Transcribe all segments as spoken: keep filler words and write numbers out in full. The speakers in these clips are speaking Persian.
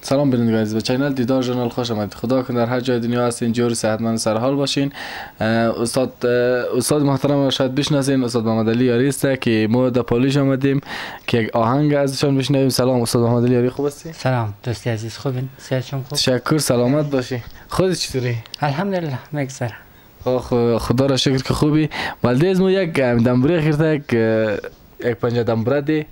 سلام بینندگان عزیز، به چینل دیدار ژورنال خوش آمدید. خدا کنه در هر جای دنیا هستین جور صحتمند سرحال باشین. استاد استاد محترم را شاید بشناسین، استاد محمد علی یاری است که ما در پالیش آمدیم که یک آهنگ ازشان بشنویم. سلام استاد محمد علی یاری، خوب هستی؟ سلام دوستی عزیز، خوبین؟ صحتشون خوب؟ تشکر، سلامت باشی. خودت چطوری؟ الحمدلله میگذره. خدا را شکر که خوبی. ولده از ما یک دمبره خیرته، یک یک پنجه دمبره دی.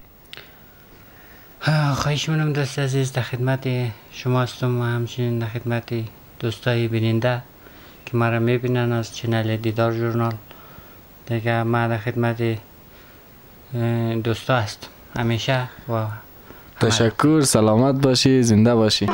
خواهش منم دوست عزیز، در خدمت شما هستم و همچنین در خدمت دوستای بیننده که مرا میبینن از چنل دیدار ژورنال. دیگه ما در خدمت دوستا هستم همیشه و تشکر، سلامت باشی، زنده باشی.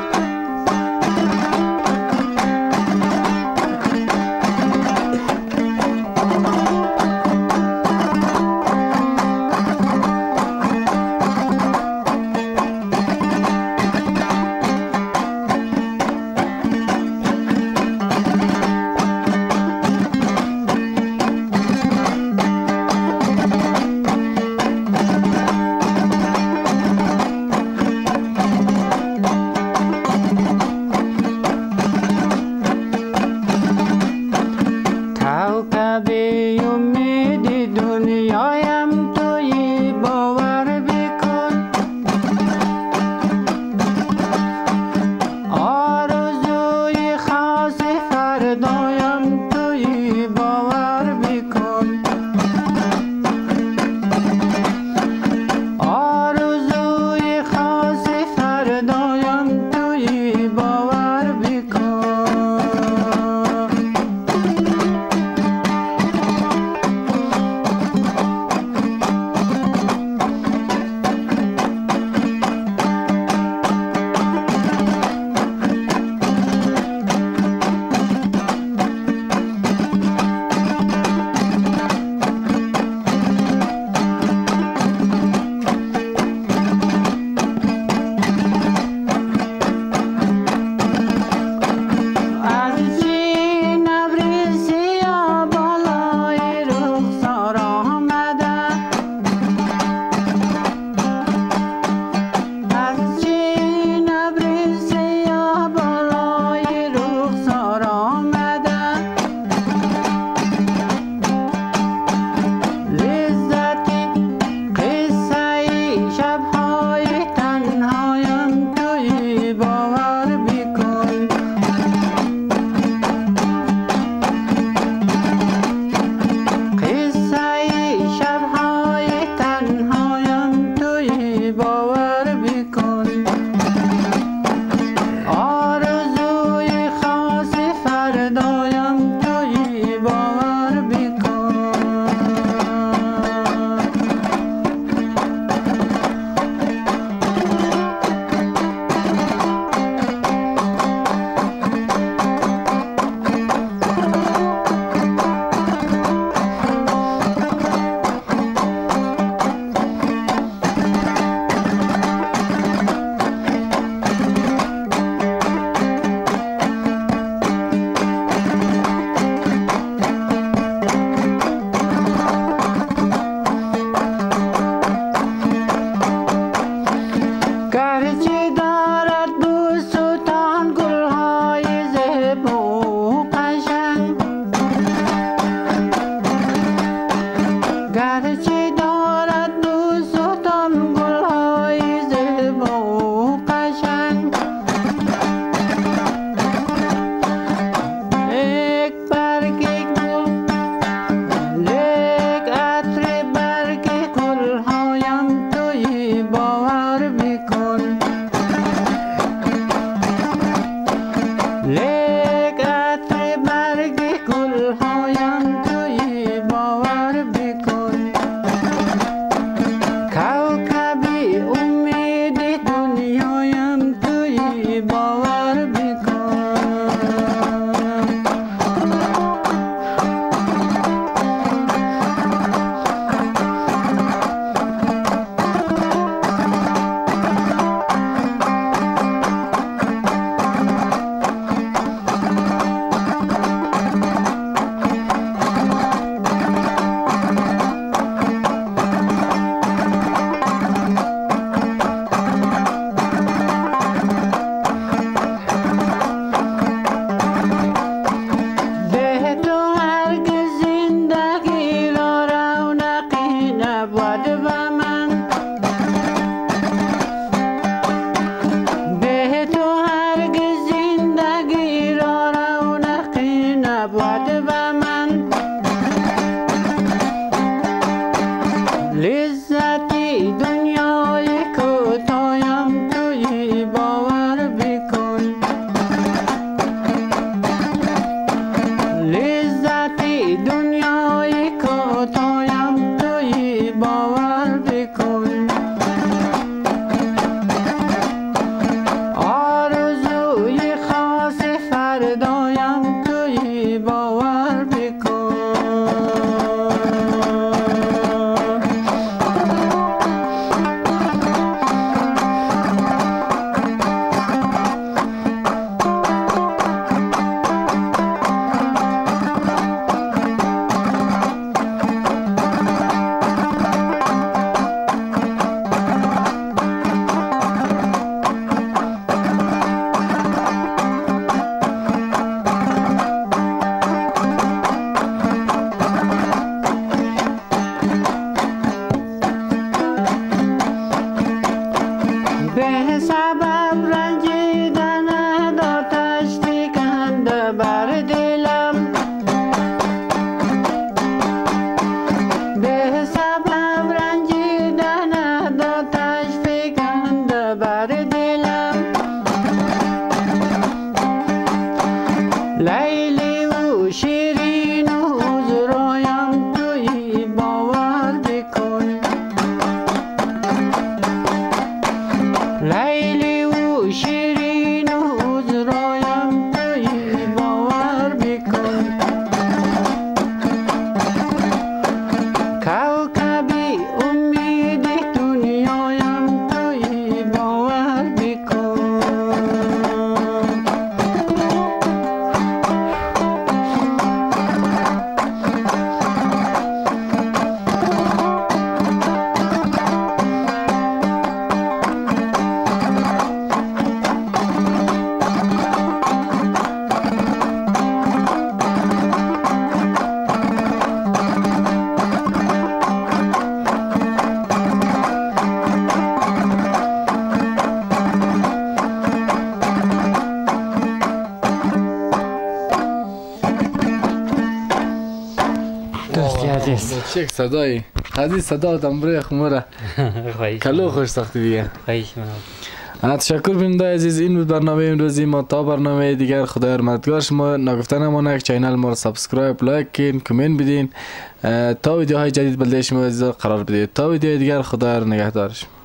عزیز. چک صدایی عزیز صدا دنبره خموره کلو خوش ساختی دیگه. خواهیش منم. تشکر بیننده عزیز، این بود برنامه امروزی ما. تا برنامه دیگر خدای مددگار شما. نگفته نمانه که چینل ما رو سابسکرایب، لایک کن، کامنت بدین تا ویدیوهای جدید بلده شما قرار بدید. تا ویدیوهای دیگر خدای نگهدارش.